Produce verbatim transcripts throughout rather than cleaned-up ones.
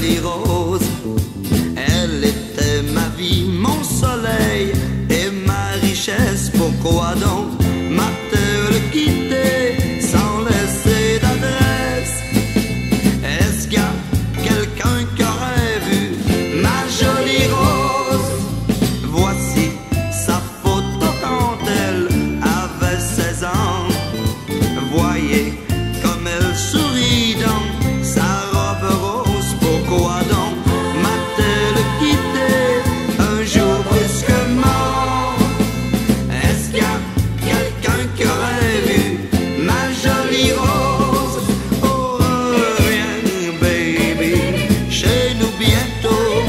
jolie rose. Elle était ma vie, mon soleil et ma richesse. Pourquoi donc m'a-t-elle quitté sans laisser d'adresse? Est-ce qu'il y a quelqu'un qui aurait vu ma jolie rose? Voici sa photo quand elle avait seize ans. Voyez comme elle sourit dans sa robe rose. Pourquoi donc m'a-t-elle quitté un jour brusquement? Est-ce qu'il y a quelqu'un qui aurait vu ma jolie rose? Oh, reviens, baby, chez nous bientôt.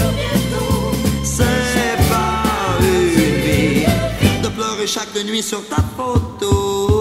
C'est pas une vie de pleurer chaque nuit sur ta photo.